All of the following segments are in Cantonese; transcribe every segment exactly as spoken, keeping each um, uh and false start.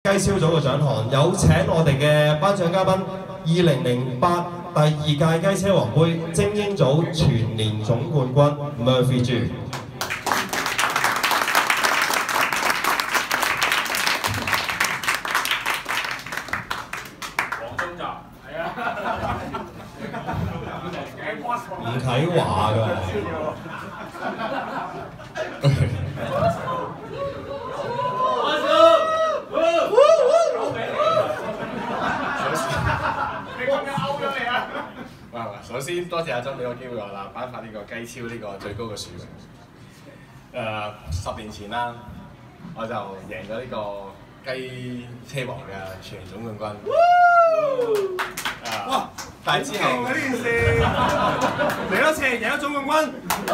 雞超組嘅獎項，有請我哋嘅頒獎嘉賓，二零零八第二屆雞車王杯精英組全年總冠軍 Murphy G。 黃宗澤，係啊， 吳啟華㗎。 首先多謝阿珍俾個機會我啦，頒發呢個雞超呢個最高嘅殊榮。誒、呃，十年前啦，我就贏咗呢個雞車王嘅全年總冠軍。誒、哇！但係之後呢件事嚟多次贏咗總冠軍。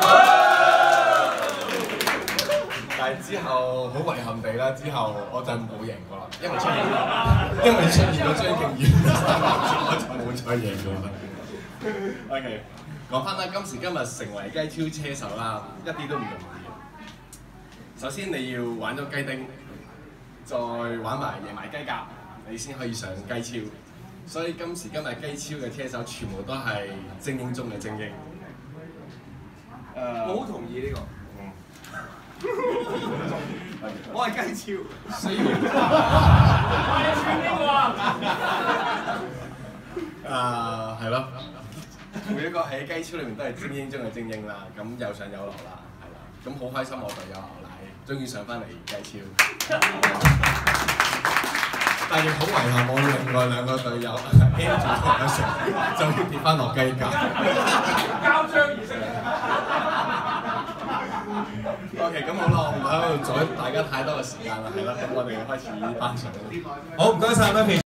但係之後好遺憾地啦，之後我就冇贏過啦，因為出現咗，因為出現咗張敬遠，我就冇再贏過啦。OK， 講翻啦，今時今日成為雞超車手啦，一啲都唔容易。首先你要玩咗雞丁，再玩埋贏埋雞甲，你先可以上雞超。所以今時今日雞超嘅車手全部都係精英中嘅精英。誒、uh, 我好同意呢個。 嗯。 我係雞超。 雖然。 我係全英喎。 誒係咯。每一個喺雞超裏面都係精英中嘅精英啦，咁有上有落啦，係啦，咁好開心我隊友牛奶終於上翻嚟雞超，但係好遺憾我另外兩個隊友 Andrew 同阿成就要跌翻落雞架。 交章儀式。 OK， 咁好啦，我唔喺度阻大家太多嘅時間啦，係啦，咁我哋開始頒獎。 好，唔該晒 Murphy。